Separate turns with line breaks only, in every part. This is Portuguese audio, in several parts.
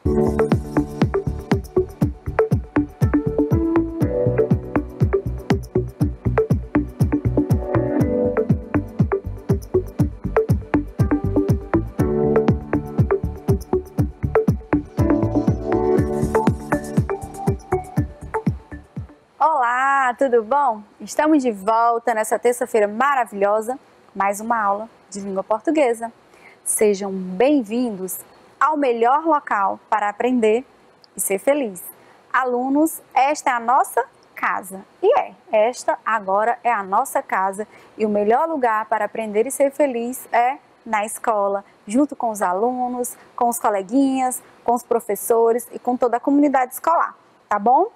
Olá, tudo bom? Estamos de volta nessa terça-feira maravilhosa, mais uma aula de língua portuguesa. Sejam bem-vindos ao melhor local para aprender e ser feliz. Alunos, esta é a nossa casa. Esta agora é a nossa casa e o melhor lugar para aprender e ser feliz é na escola, junto com os alunos, com os coleguinhas, com os professores e com toda a comunidade escolar, tá bom?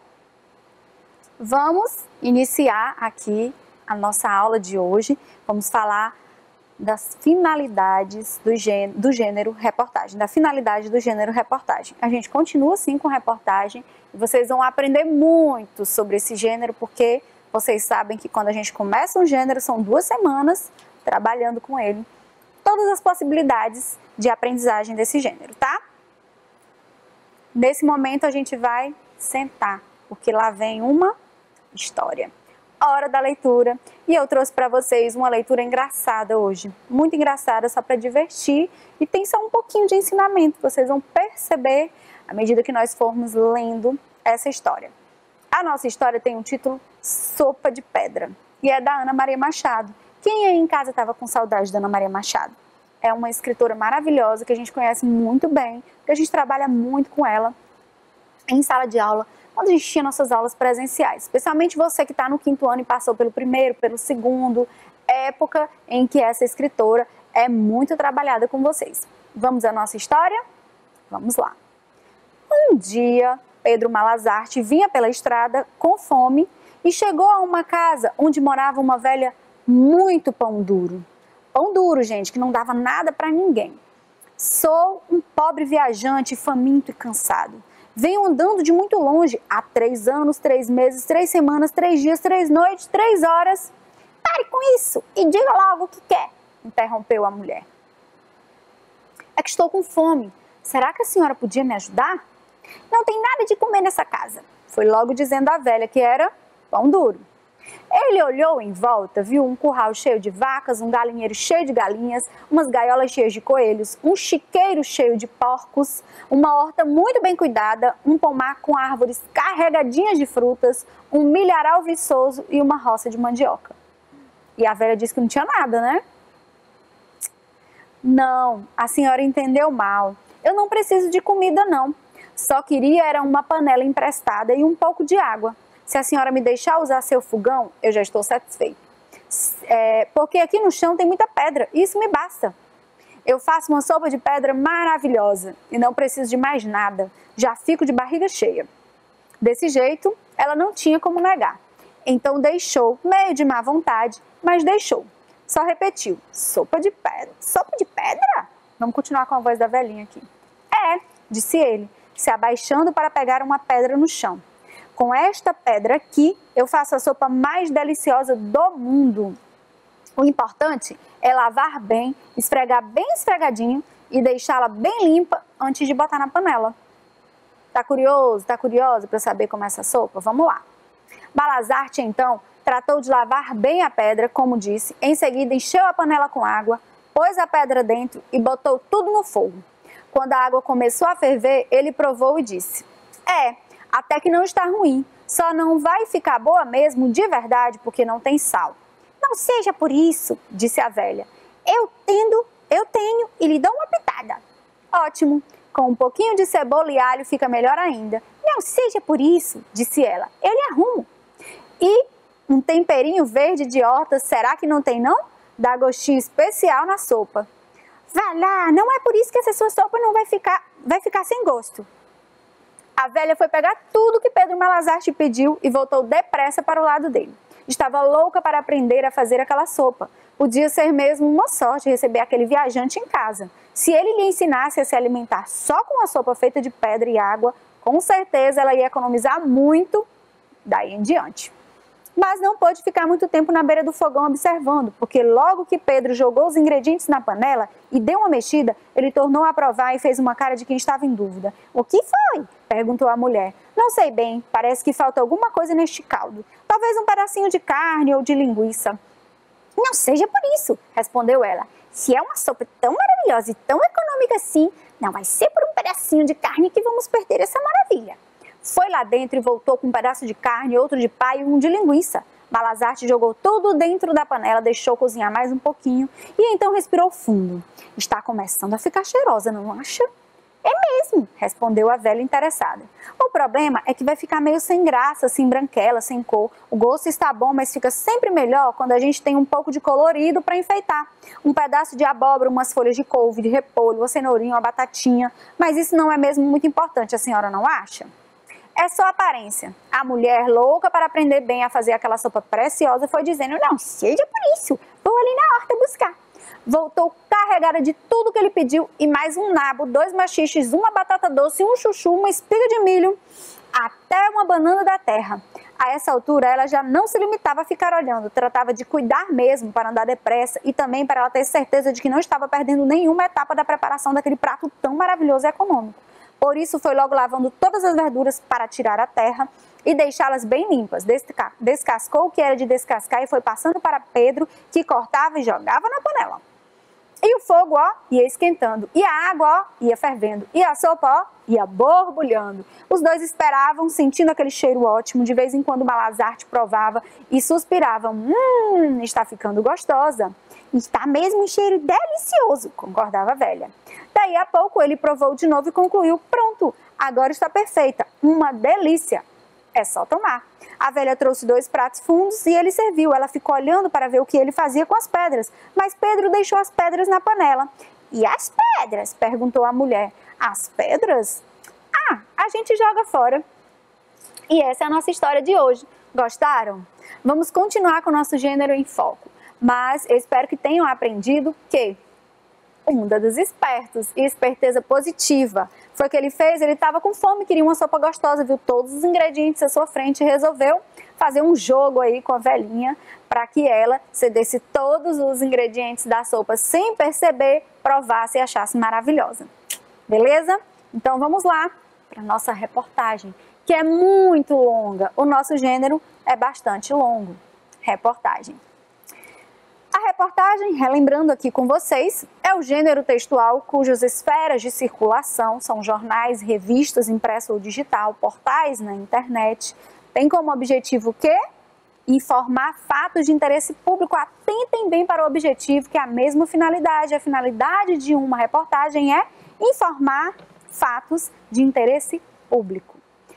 Vamos iniciar aqui a nossa aula de hoje. Vamos falar das finalidades do gênero reportagem, da finalidade do gênero reportagem. A gente continua sim com reportagem e vocês vão aprender muito sobre esse gênero, porque vocês sabem que quando a gente começa um gênero, são 2 semanas trabalhando com ele. Todas as possibilidades de aprendizagem desse gênero, tá? Nesse momento a gente vai sentar, porque lá vem uma história. Hora da leitura. E eu trouxe para vocês uma leitura engraçada hoje. Muito engraçada, só para divertir. E tem só um pouquinho de ensinamento. Vocês vão perceber à medida que nós formos lendo essa história. A nossa história tem um título Sopa de Pedra. E é da Ana Maria Machado. Quem aí em casa estava com saudade da Ana Maria Machado? É uma escritora maravilhosa que a gente conhece muito bem, que a gente trabalha muito com ela em sala de aula, quando a gente tinha nossas aulas presenciais, especialmente você que está no 5º ano e passou pelo 1º, pelo 2º, época em que essa escritora é muito trabalhada com vocês. Vamos à nossa história? Vamos lá. Um dia, Pedro Malazarte vinha pela estrada com fome e chegou a uma casa onde morava uma velha muito pão duro. Pão duro, gente, que não dava nada para ninguém. Sou um pobre viajante, faminto e cansado. Venho andando de muito longe, há 3 anos, 3 meses, 3 semanas, 3 dias, 3 noites, 3 horas. Pare com isso e diga logo o que quer, interrompeu a mulher. É que estou com fome. Será que a senhora podia me ajudar? Não tem nada de comer nessa casa, foi logo dizendo a velha, que era pão duro. Ele olhou em volta, viu um curral cheio de vacas, um galinheiro cheio de galinhas, umas gaiolas cheias de coelhos, um chiqueiro cheio de porcos, uma horta muito bem cuidada, um pomar com árvores carregadinhas de frutas, um milharal viçoso e uma roça de mandioca. E a velha disse que não tinha nada, né? Não, a senhora entendeu mal. Eu não preciso de comida, não. Só queria era uma panela emprestada e um pouco de água. Se a senhora me deixar usar seu fogão, eu já estou satisfeito. Porque aqui no chão tem muita pedra, e isso me basta. Eu faço uma sopa de pedra maravilhosa e não preciso de mais nada. Já fico de barriga cheia. Desse jeito, ela não tinha como negar. Então deixou, meio de má vontade, mas deixou. Só repetiu, sopa de pedra. Sopa de pedra? Vamos continuar com a voz da velhinha aqui. Disse ele, se abaixando para pegar uma pedra no chão. Com esta pedra aqui, eu faço a sopa mais deliciosa do mundo. O importante é lavar bem, esfregar bem esfregadinho e deixá-la bem limpa antes de botar na panela. Tá curioso, tá curiosa para saber como é essa sopa? Vamos lá. Malazarte, então, tratou de lavar bem a pedra, como disse, em seguida encheu a panela com água, pôs a pedra dentro e botou tudo no fogo. Quando a água começou a ferver, ele provou e disse, até que não está ruim, só não vai ficar boa mesmo de verdade porque não tem sal. Não seja por isso, disse a velha. Eu tenho e lhe dou uma pitada. Ótimo, com um pouquinho de cebola e alho fica melhor ainda. Não seja por isso, disse ela, eu lhe arrumo. E um temperinho verde de horta, será que não tem não? Dá gostinho especial na sopa. Vá lá, não é por isso que essa sua sopa não vai ficar sem gosto. A velha foi pegar tudo que Pedro Malazarte pediu e voltou depressa para o lado dele. Estava louca para aprender a fazer aquela sopa. Podia ser mesmo uma sorte receber aquele viajante em casa. Se ele lhe ensinasse a se alimentar só com a sopa feita de pedra e água, com certeza ela ia economizar muito daí em diante. Mas não pôde ficar muito tempo na beira do fogão observando, porque logo que Pedro jogou os ingredientes na panela e deu uma mexida, ele tornou a provar e fez uma cara de quem estava em dúvida. "O que foi?" perguntou a mulher. "Não sei bem, parece que falta alguma coisa neste caldo. Talvez um pedacinho de carne ou de linguiça." "Não seja por isso," respondeu ela. "Se é uma sopa tão maravilhosa e tão econômica assim, não vai ser por um pedacinho de carne que vamos perder essa maravilha." Foi lá dentro e voltou com um pedaço de carne, outro de paio e um de linguiça. Malazarte jogou tudo dentro da panela, deixou cozinhar mais um pouquinho e então respirou fundo. "Está começando a ficar cheirosa, não acha?" "É mesmo," respondeu a velha interessada. "O problema é que vai ficar meio sem graça, sem branquela, sem cor. O gosto está bom, mas fica sempre melhor quando a gente tem um pouco de colorido para enfeitar. Um pedaço de abóbora, umas folhas de couve, de repolho, uma cenourinha, uma batatinha. Mas isso não é mesmo muito importante, a senhora não acha?" "É só aparência." A mulher, louca para aprender bem a fazer aquela sopa preciosa, foi dizendo: "Não seja por isso, vou ali na horta buscar." Voltou carregada de tudo que ele pediu e mais um nabo, 2 machiches, uma batata doce, um chuchu, uma espiga de milho, até uma banana da terra. A essa altura, ela já não se limitava a ficar olhando, tratava de cuidar mesmo para andar depressa e também para ela ter certeza de que não estava perdendo nenhuma etapa da preparação daquele prato tão maravilhoso e econômico. Por isso, foi logo lavando todas as verduras para tirar a terra e deixá-las bem limpas. Descascou o que era de descascar e foi passando para Pedro, que cortava e jogava na panela. E o fogo, ó, ia esquentando, e a água, ó, ia fervendo, e a sopa, ó, ia borbulhando. Os dois esperavam, sentindo aquele cheiro ótimo. De vez em quando Malazarte provava e suspirava: está ficando gostosa." "Está mesmo um cheiro delicioso," concordava a velha. Daí a pouco ele provou de novo e concluiu: "Pronto, agora está perfeita, uma delícia. É só tomar." A velha trouxe 2 pratos fundos e ele serviu. Ela ficou olhando para ver o que ele fazia com as pedras, mas Pedro deixou as pedras na panela. "E as pedras?" perguntou a mulher. "As pedras? A gente joga fora." E essa é a nossa história de hoje. Gostaram? Vamos continuar com o nosso gênero em foco, mas eu espero que tenham aprendido que o mundo é dos espertos e esperteza positiva. Foi o que ele fez, ele estava com fome, queria uma sopa gostosa, viu todos os ingredientes à sua frente e resolveu fazer um jogo aí com a velhinha para que ela cedesse todos os ingredientes da sopa sem perceber, provasse e achasse maravilhosa. Beleza? Então vamos lá para a nossa reportagem, que é muito longa. O nosso gênero é bastante longo. Reportagem. A reportagem, relembrando aqui com vocês, é o gênero textual cujas esferas de circulação são jornais, revistas, impresso ou digital, portais na internet. Tem como objetivo o quê? Informar fatos de interesse público. Atentem bem para o objetivo, que é a mesma finalidade. A finalidade de uma reportagem é informar fatos de interesse público.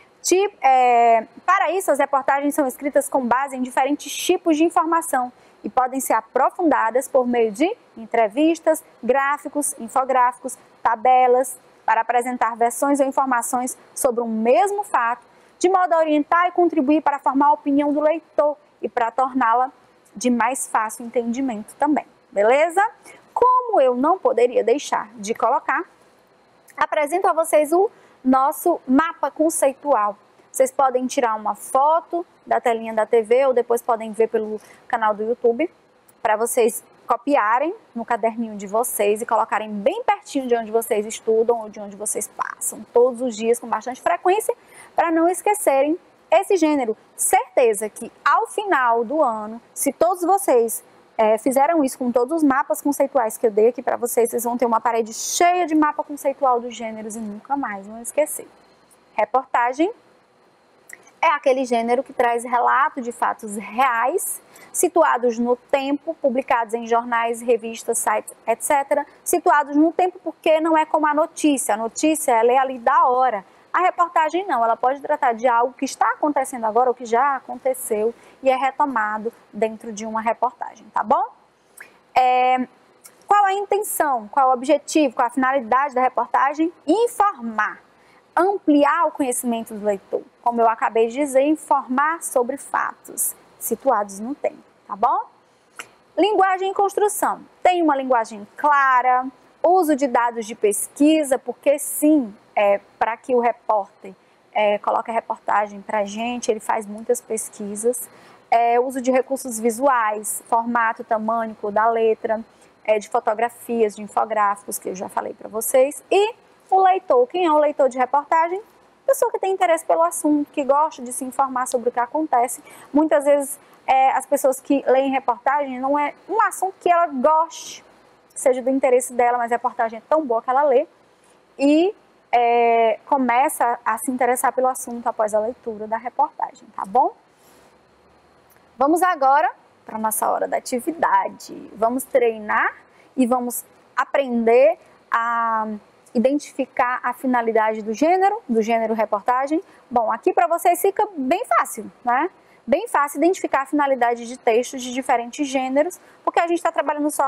Para isso, as reportagens são escritas com base em diferentes tipos de informação e podem ser aprofundadas por meio de entrevistas, gráficos, infográficos, tabelas, para apresentar versões ou informações sobre um mesmo fato, de modo a orientar e contribuir para formar a opinião do leitor e para torná-la de mais fácil entendimento também, beleza? Como eu não poderia deixar de colocar, apresento a vocês o nosso mapa conceitual. Vocês podem tirar uma foto da telinha da TV ou depois podem ver pelo canal do YouTube para vocês copiarem no caderninho de vocês e colocarem bem pertinho de onde vocês estudam ou de onde vocês passam todos os dias com bastante frequência para não esquecerem esse gênero. Certeza que ao final do ano, se todos vocês fizeram isso com todos os mapas conceituais que eu dei aqui para vocês, vocês vão ter uma parede cheia de mapa conceitual dos gêneros e nunca mais vão esquecer. Reportagem é aquele gênero que traz relato de fatos reais, situados no tempo, publicados em jornais, revistas, sites, etc. Situados no tempo porque não é como a notícia. A notícia ela é ali da hora. A reportagem não, ela pode tratar de algo que está acontecendo agora ou que já aconteceu e é retomado dentro de uma reportagem, tá bom? Qual a intenção, qual o objetivo, qual a finalidade da reportagem? Informar. Ampliar o conhecimento do leitor, como eu acabei de dizer, informar sobre fatos situados no tempo, tá bom? Linguagem e construção. Tem uma linguagem clara, uso de dados de pesquisa, porque sim, para que o repórter coloca reportagem para a gente, ele faz muitas pesquisas. Uso de recursos visuais, formato, tamanho, cor da letra, de fotografias, de infográficos, que eu já falei para vocês. E o leitor, quem é o leitor de reportagem? Pessoa que tem interesse pelo assunto, que gosta de se informar sobre o que acontece. Muitas vezes as pessoas que leem reportagem não é um assunto que ela goste, seja do interesse dela, mas a reportagem é tão boa que ela lê e começa a se interessar pelo assunto após a leitura da reportagem, tá bom? Vamos agora para a nossa hora da atividade. Vamos treinar e vamos aprender a identificar a finalidade do gênero reportagem. Bom, aqui para vocês fica bem fácil, né? Bem fácil identificar a finalidade de textos de diferentes gêneros, porque a gente está trabalhando só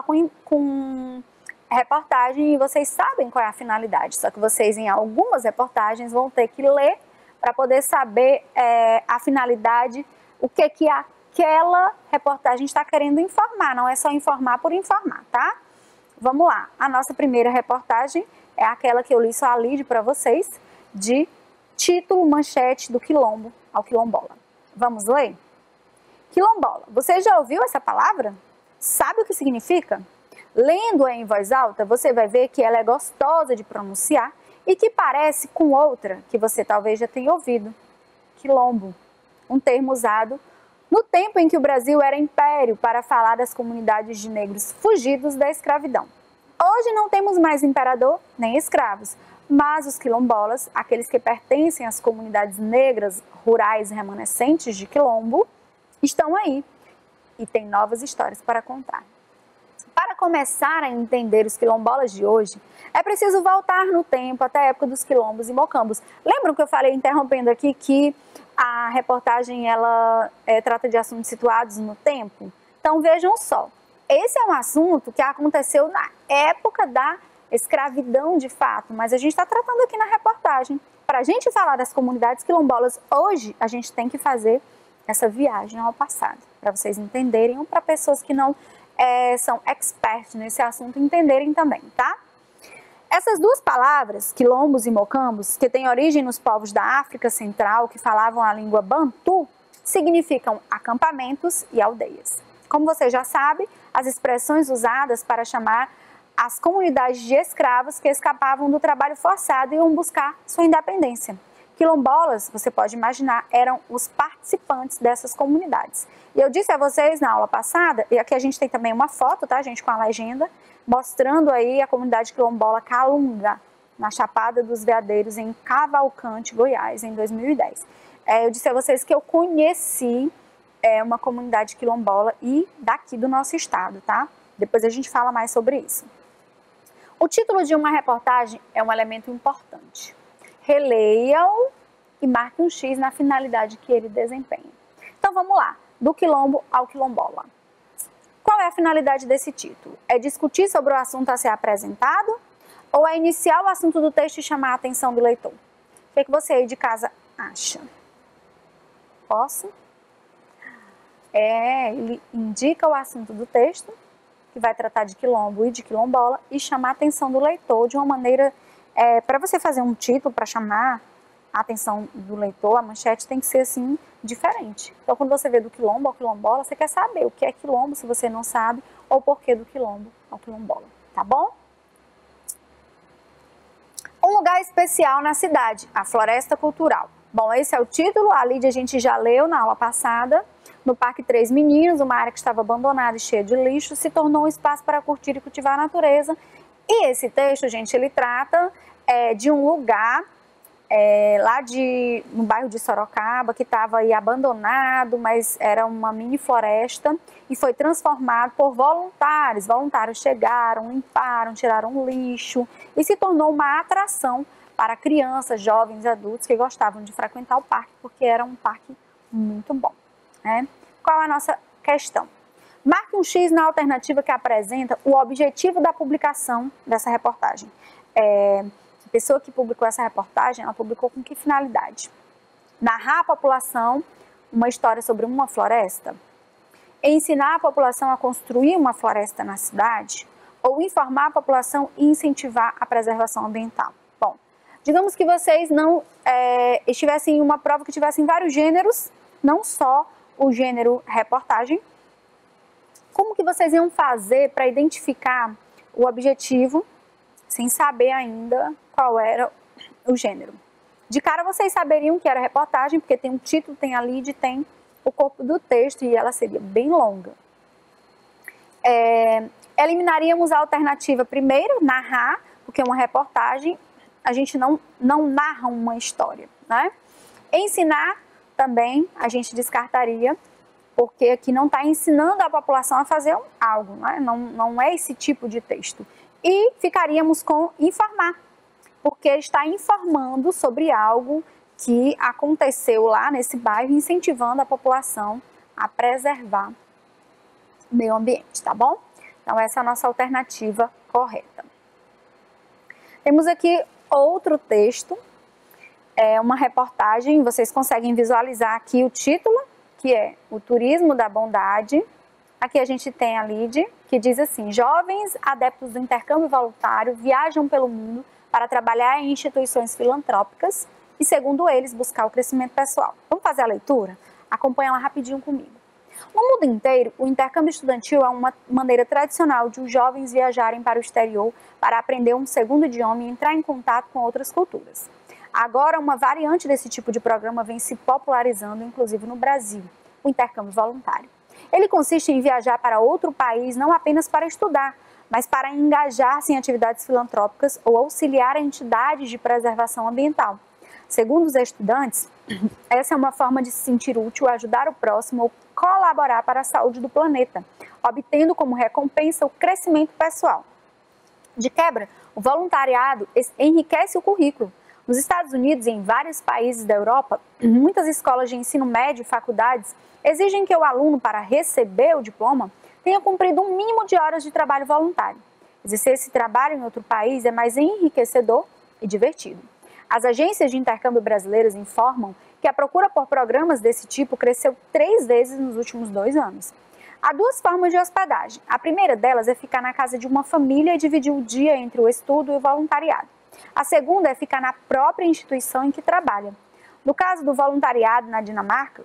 com reportagem e vocês sabem qual é a finalidade. Só que vocês, em algumas reportagens, vão ter que ler para poder saber a finalidade, o que aquela reportagem está querendo informar. Não é só informar por informar, tá? Vamos lá. A nossa primeira reportagem é aquela que eu li só a lead para vocês, de título, manchete, do quilombo ao quilombola. Vamos ler? Quilombola. Você já ouviu essa palavra? Sabe o que significa? Lendo-a em voz alta, você vai ver que ela é gostosa de pronunciar e que parece com outra que você talvez já tenha ouvido. Quilombo. Um termo usado no tempo em que o Brasil era império para falar das comunidades de negros fugidos da escravidão. Hoje não temos mais imperador nem escravos, mas os quilombolas, aqueles que pertencem às comunidades negras rurais remanescentes de quilombo, estão aí e têm novas histórias para contar. Para começar a entender os quilombolas de hoje, é preciso voltar no tempo até a época dos quilombos e mocambos. Lembram que eu falei, interrompendo aqui, que a reportagem ela trata de assuntos situados no tempo? Então vejam só, esse é um assunto que aconteceu na época da escravidão de fato, mas a gente está tratando aqui na reportagem. Para a gente falar das comunidades quilombolas hoje, a gente tem que fazer essa viagem ao passado, para vocês entenderem, ou para pessoas que não são experts nesse assunto entenderem também, tá? Essas duas palavras, quilombos e mocambos, que têm origem nos povos da África Central, que falavam a língua bantu, significam acampamentos e aldeias. Como você já sabe, as expressões usadas para chamar as comunidades de escravos que escapavam do trabalho forçado e iam buscar sua independência. Quilombolas, você pode imaginar, eram os participantes dessas comunidades. E eu disse a vocês na aula passada, e aqui a gente tem também uma foto, tá, gente, com a legenda, mostrando aí a comunidade quilombola Calunga, na Chapada dos Veadeiros, em Cavalcante, Goiás, em 2010. Eu disse a vocês que eu conheci uma comunidade quilombola e daqui do nosso estado, tá? Depois a gente fala mais sobre isso. O título de uma reportagem é um elemento importante. Releia-o e marque um X na finalidade que ele desempenha. Então vamos lá, do quilombo ao quilombola. Qual é a finalidade desse título? É discutir sobre o assunto a ser apresentado ou é iniciar o assunto do texto e chamar a atenção do leitor? O que você aí de casa acha? Posso? Ele indica o assunto do texto, que vai tratar de quilombo e de quilombola, e chamar a atenção do leitor de uma maneira... para você fazer um título, para chamar a atenção do leitor, a manchete tem que ser assim, diferente. Então, quando você vê do quilombo ao quilombola, você quer saber o que é quilombo, se você não sabe, ou o porquê do quilombo ao quilombola, tá bom? Um lugar especial na cidade, a Floresta Cultural. Bom, esse é o título, a Lídia a gente já leu na aula passada. No Parque Três Meninos, uma área que estava abandonada e cheia de lixo, se tornou um espaço para curtir e cultivar a natureza. E esse texto, gente, ele trata de um lugar lá no bairro de Sorocaba, que estava aí abandonado, mas era uma mini floresta e foi transformado por voluntários. Voluntários chegaram, limparam, tiraram lixo e se tornou uma atração para crianças, jovens, adultos que gostavam de frequentar o parque, porque era um parque muito bom, né? Qual é a nossa questão? Marque um X na alternativa que apresenta o objetivo da publicação dessa reportagem. A pessoa que publicou essa reportagem, ela publicou com que finalidade? Narrar à população uma história sobre uma floresta? Ensinar a população a construir uma floresta na cidade? Ou informar a população e incentivar a preservação ambiental? Bom, Digamos que vocês não estivessem em uma prova que tivessem vários gêneros, não só o gênero reportagem. Como que vocês iam fazer para identificar o objetivo, sem saber ainda qual era o gênero? De cara vocês saberiam que era reportagem, porque tem um título, tem a lead, tem o corpo do texto e ela seria bem longa. Eliminaríamos a alternativa primeiro, narrar, porque uma reportagem, a gente não narra uma história, né? Ensinar também a gente descartaria, porque aqui não está ensinando a população a fazer algo, né? Não é esse tipo de texto. E ficaríamos com informar, porque está informando sobre algo que aconteceu lá nesse bairro, incentivando a população a preservar o meio ambiente, tá bom? Então essa é a nossa alternativa correta. Temos aqui outro texto, uma reportagem, vocês conseguem visualizar aqui o título, que é o turismo da bondade. Aqui a gente tem a lead, que diz assim: jovens adeptos do intercâmbio voluntário viajam pelo mundo para trabalhar em instituições filantrópicas e, segundo eles, buscar o crescimento pessoal. Vamos fazer a leitura? Acompanha lá rapidinho comigo. No mundo inteiro, o intercâmbio estudantil é uma maneira tradicional de os jovens viajarem para o exterior para aprender um segundo idioma e entrar em contato com outras culturas. Agora, uma variante desse tipo de programa vem se popularizando, inclusive no Brasil, o intercâmbio voluntário. Ele consiste em viajar para outro país não apenas para estudar, mas para engajar-se em atividades filantrópicas ou auxiliar entidades de preservação ambiental. Segundo os estudantes, essa é uma forma de se sentir útil, ajudar o próximo ou colaborar para a saúde do planeta, obtendo como recompensa o crescimento pessoal. De quebra, o voluntariado enriquece o currículo. Nos Estados Unidos e em vários países da Europa, muitas escolas de ensino médio e faculdades exigem que o aluno, para receber o diploma, tenha cumprido um mínimo de horas de trabalho voluntário. Exercer esse trabalho em outro país é mais enriquecedor e divertido. As agências de intercâmbio brasileiras informam que a procura por programas desse tipo cresceu 3 vezes nos últimos 2 anos. Há 2 formas de hospedagem. A primeira delas é ficar na casa de uma família e dividir o dia entre o estudo e o voluntariado. A segunda é ficar na própria instituição em que trabalha. No caso do voluntariado na Dinamarca,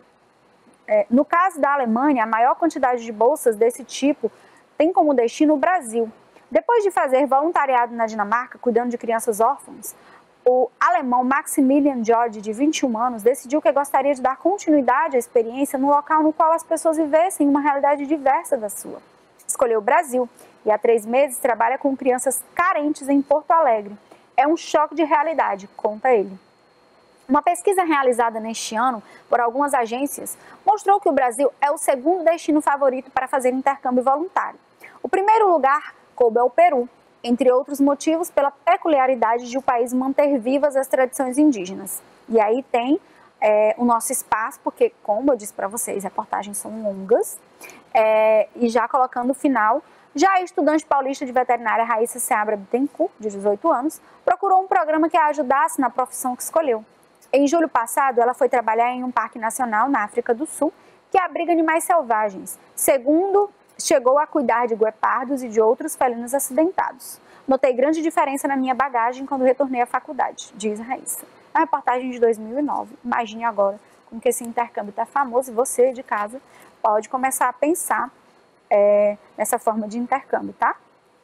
no caso da Alemanha, a maior quantidade de bolsas desse tipo tem como destino o Brasil. Depois de fazer voluntariado na Dinamarca, cuidando de crianças órfãs, o alemão Maximilian George, de 21 anos, decidiu que gostaria de dar continuidade à experiência no local no qual as pessoas vivessem uma realidade diversa da sua. Escolheu o Brasil e há 3 meses trabalha com crianças carentes em Porto Alegre. É um choque de realidade, conta ele. Uma pesquisa realizada neste ano por algumas agências mostrou que o Brasil é o segundo destino favorito para fazer intercâmbio voluntário. O primeiro lugar coube ao Peru, entre outros motivos pela peculiaridade de o país manter vivas as tradições indígenas. E aí tem o nosso espaço, porque, como eu disse para vocês, reportagens são longas, e já colocando o final, já a estudante paulista de veterinária Raíssa Seabra Bittencourt, de 18 anos, procurou um programa que a ajudasse na profissão que escolheu. Em julho passado, ela foi trabalhar em um parque nacional na África do Sul, que abriga animais selvagens. Segundo, chegou a cuidar de guepardos e de outros felinos acidentados. Notei grande diferença na minha bagagem quando retornei à faculdade, diz Raíssa. É uma reportagem de 2009. Imagine agora como que esse intercâmbio está famoso e você de casa pode começar a pensar nessa forma de intercâmbio, tá?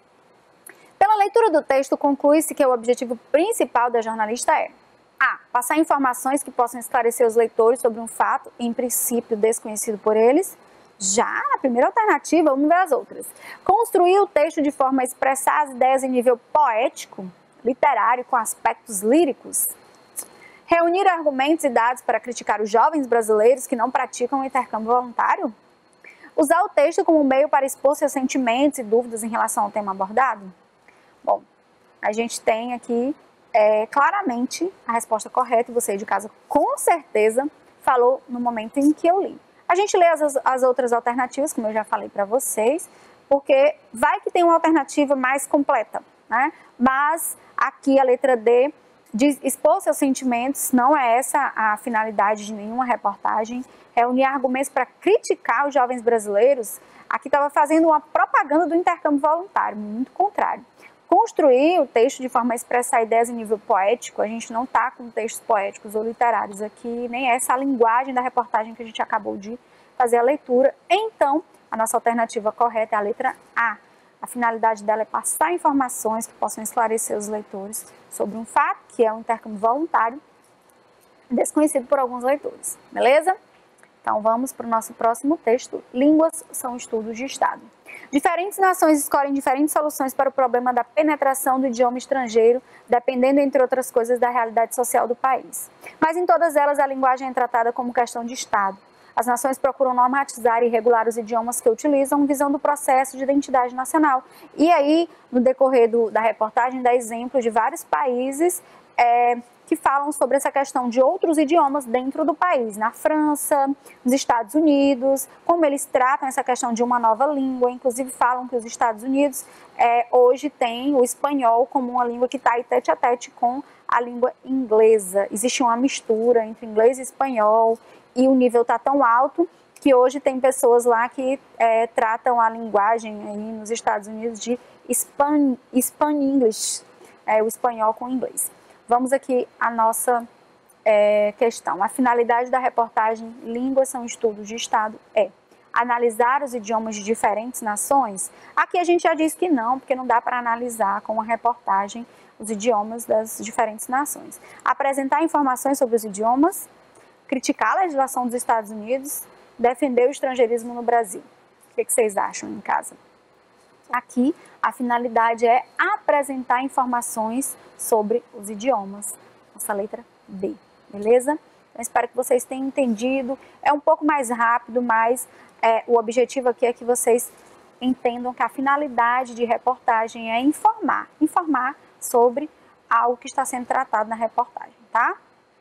Pela leitura do texto, conclui-se que o objetivo principal da jornalista é: a. Passar informações que possam esclarecer os leitores sobre um fato, em princípio desconhecido por eles. Já na primeira alternativa, vamos ver as outras. Construir o texto de forma a expressar as ideias em nível poético, literário, com aspectos líricos. Reunir argumentos e dados para criticar os jovens brasileiros que não praticam o intercâmbio voluntário. Usar o texto como meio para expor seus sentimentos e dúvidas em relação ao tema abordado. Bom, a gente tem aqui claramente a resposta correta e você de casa com certeza falou no momento em que eu li. A gente lê as outras alternativas, como eu já falei para vocês, porque vai que tem uma alternativa mais completa, né? Mas aqui a letra D diz expor seus sentimentos, não é essa a finalidade de nenhuma reportagem. Reunir argumentos para criticar os jovens brasileiros, aqui estava fazendo uma propaganda do intercâmbio voluntário, muito contrário. construir o texto de forma a expressar ideias em nível poético. A gente não está com textos poéticos ou literários aqui, nem essa a linguagem da reportagem que a gente acabou de fazer a leitura. Então, a nossa alternativa correta é a letra A. A finalidade dela é passar informações que possam esclarecer os leitores sobre um fato, que é um intercâmbio voluntário, desconhecido por alguns leitores. Beleza? Então, vamos para o nosso próximo texto. Línguas são estudos de Estado. Diferentes nações escolhem diferentes soluções para o problema da penetração do idioma estrangeiro, dependendo, entre outras coisas, da realidade social do país. Mas em todas elas, a linguagem é tratada como questão de Estado. As nações procuram normatizar e regular os idiomas que utilizam, visando o processo de identidade nacional. E aí, no decorrer da reportagem, dá exemplo de vários países que falam sobre essa questão de outros idiomas dentro do país, na França, nos Estados Unidos, como eles tratam essa questão de uma nova língua. Inclusive falam que os Estados Unidos hoje tem o espanhol como uma língua que está aí tete a tete com a língua inglesa. Existe uma mistura entre inglês e espanhol e o nível está tão alto que hoje tem pessoas lá que tratam a linguagem aí nos Estados Unidos de Span English, o espanhol com o inglês. Vamos aqui à nossa questão. A finalidade da reportagem Línguas são estudos de Estado é analisar os idiomas de diferentes nações. Aqui a gente já diz que não, porque não dá para analisar com uma reportagem os idiomas das diferentes nações. Apresentar informações sobre os idiomas, criticar a legislação dos Estados Unidos, defender o estrangeirismo no Brasil. O que vocês acham em casa? Aqui, a finalidade é apresentar informações sobre os idiomas. Nossa letra B, beleza? Então, espero que vocês tenham entendido. É um pouco mais rápido, mas o objetivo aqui é que vocês entendam que a finalidade de reportagem é informar sobre algo que está sendo tratado na reportagem, tá?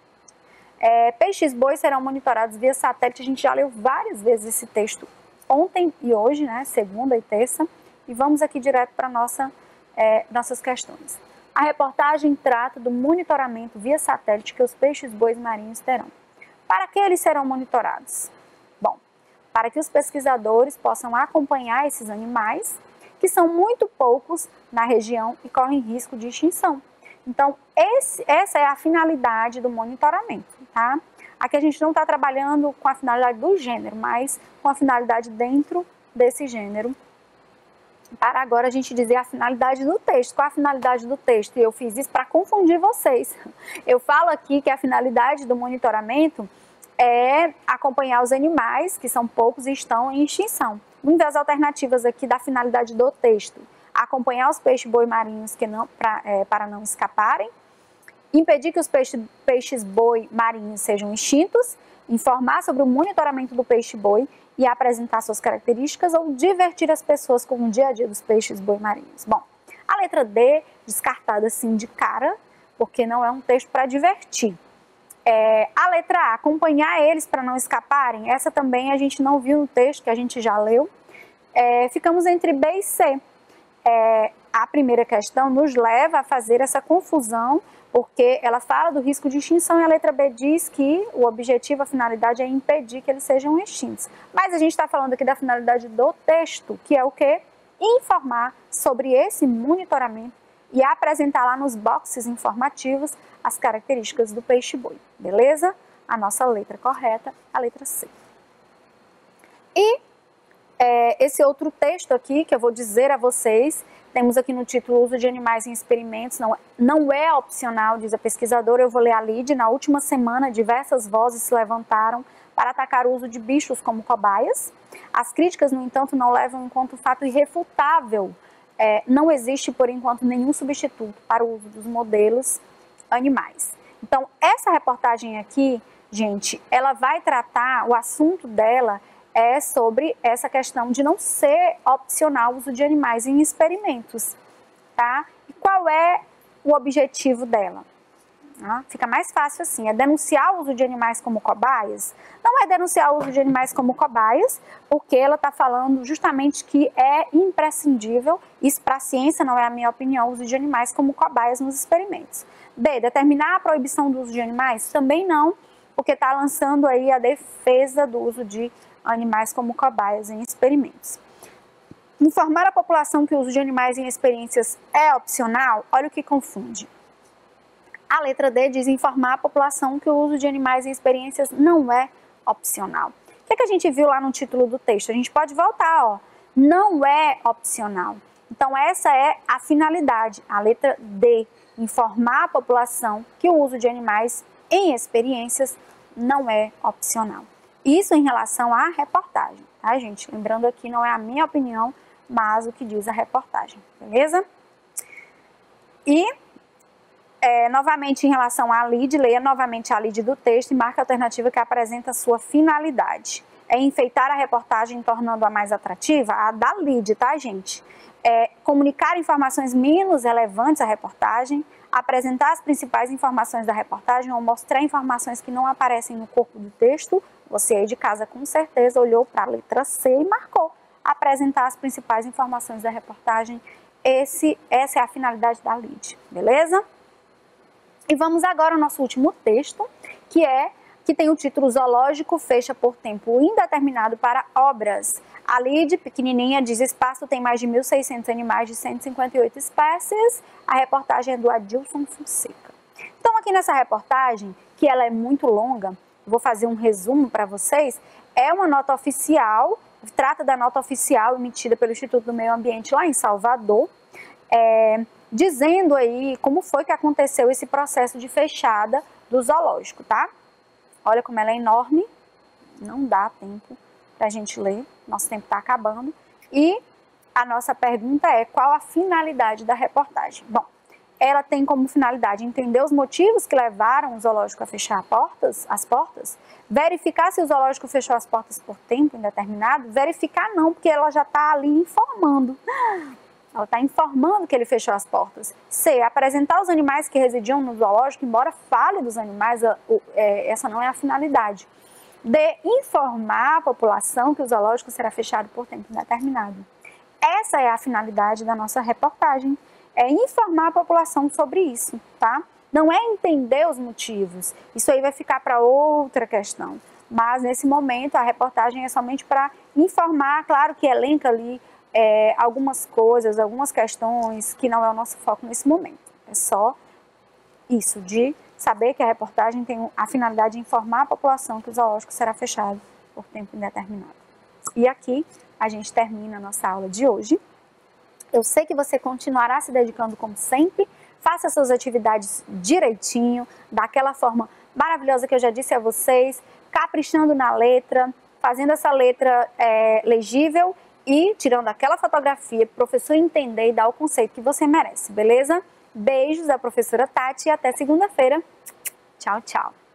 Peixes-boi serão monitorados via satélite. A gente já leu várias vezes esse texto ontem e hoje, né? Segunda e terça. E vamos aqui direto para nossas questões. A reportagem trata do monitoramento via satélite que os peixes-bois marinhos terão. Para que eles serão monitorados? Bom, para que os pesquisadores possam acompanhar esses animais, que são muito poucos na região e correm risco de extinção. Então, essa é a finalidade do monitoramento, tá? Aqui a gente não está trabalhando com a finalidade do gênero, mas com a finalidade dentro desse gênero. Para agora a gente dizer a finalidade do texto. Qual a finalidade do texto? E eu fiz isso para confundir vocês. Eu falo aqui que a finalidade do monitoramento é acompanhar os animais, que são poucos e estão em extinção. Muitas alternativas aqui da finalidade do texto. Acompanhar os peixes-boi marinhos para não escaparem, impedir que os peixes-boi marinhos sejam extintos, informar sobre o monitoramento do peixe-boi e apresentar suas características ou divertir as pessoas com o dia a dia dos peixes-boi marinhos. Bom, a letra D, descartada assim de cara, porque não é um texto para divertir. A letra A, acompanhar eles para não escaparem, essa também a gente não viu no texto, que a gente já leu. Ficamos entre B e C. A primeira questão nos leva a fazer essa confusão, porque ela fala do risco de extinção e a letra B diz que o objetivo, a finalidade é impedir que eles sejam extintos. Mas a gente está falando aqui da finalidade do texto, que é o quê? Informar sobre esse monitoramento e apresentar lá nos boxes informativos as características do peixe-boi, beleza? A nossa letra correta, a letra C. E esse outro texto aqui que eu vou dizer a vocês, temos aqui no título uso de animais em experimentos, não é opcional, diz a pesquisadora. Eu vou ler a lide. Na última semana, diversas vozes se levantaram para atacar o uso de bichos como cobaias. As críticas, no entanto, não levam em conta o fato irrefutável. Não existe, por enquanto, nenhum substituto para o uso dos modelos animais. Então, essa reportagem aqui, gente, ela vai tratar, o assunto dela é sobre essa questão de não ser opcional o uso de animais em experimentos, tá? E qual é o objetivo dela? Fica mais fácil assim, é denunciar o uso de animais como cobaias? Não é denunciar o uso de animais como cobaias, porque ela está falando justamente que é imprescindível, isso para a ciência não é a minha opinião, o uso de animais como cobaias nos experimentos. B, determinar a proibição do uso de animais? Também não, porque está lançando aí a defesa do uso de animais como cobaias em experimentos. Informar a população que o uso de animais em experiências é opcional, olha o que confunde. A letra D diz informar a população que o uso de animais em experiências não é opcional. O que a gente viu lá no título do texto? A gente pode voltar, ó. Não é opcional. Então, essa é a finalidade, a letra D. Informar a população que o uso de animais em experiências não é opcional. Isso em relação à reportagem, tá, gente? Lembrando aqui, não é a minha opinião, mas o que diz a reportagem, beleza? E, novamente, em relação à lead, leia novamente a lead do texto e marque a alternativa que apresenta a sua finalidade. É enfeitar a reportagem, tornando-a mais atrativa? A da lead, tá, gente? Comunicar informações menos relevantes à reportagem, apresentar as principais informações da reportagem ou mostrar informações que não aparecem no corpo do texto. Você aí de casa com certeza olhou para a letra C e marcou. Apresentar as principais informações da reportagem. Essa é a finalidade da lead, beleza? E vamos agora ao nosso último texto, que tem o título Zoológico fecha por tempo indeterminado para obras. A lead, pequenininha, diz espaço tem mais de 1.600 animais de 158 espécies. A reportagem é do Adilson Fonseca. Então, aqui nessa reportagem, que ela é muito longa, vou fazer um resumo para vocês, é uma nota oficial, trata da nota oficial emitida pelo Instituto do Meio Ambiente lá em Salvador, dizendo aí como foi que aconteceu esse processo de fechada do zoológico, tá? Olha como ela é enorme, não dá tempo para a gente ler, nosso tempo está acabando. E a nossa pergunta é, qual a finalidade da reportagem? Bom, ela tem como finalidade entender os motivos que levaram o zoológico a fechar as portas, verificar se o zoológico fechou as portas por tempo indeterminado, verificar não, porque ela já está ali informando. Ela está informando que ele fechou as portas. C, apresentar os animais que residiam no zoológico, embora fale dos animais, essa não é a finalidade. D, informar a população que o zoológico será fechado por tempo indeterminado. Essa é a finalidade da nossa reportagem, é informar a população sobre isso, tá? Não é entender os motivos, isso aí vai ficar para outra questão. Mas nesse momento a reportagem é somente para informar, claro que elenca ali algumas coisas, algumas questões que não é o nosso foco nesse momento. É só isso, de saber que a reportagem tem a finalidade de informar a população que o zoológico será fechado por tempo indeterminado. E aqui a gente termina a nossa aula de hoje. Eu sei que você continuará se dedicando como sempre, faça suas atividades direitinho, daquela forma maravilhosa que eu já disse a vocês, caprichando na letra, fazendo essa letra legível e tirando aquela fotografia para o professor entender e dar o conceito que você merece, beleza? Beijos da professora Tati e até segunda-feira. Tchau, tchau.